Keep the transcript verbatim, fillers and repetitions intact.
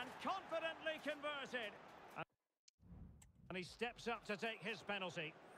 And confidently converted. And he steps up to take his penalty.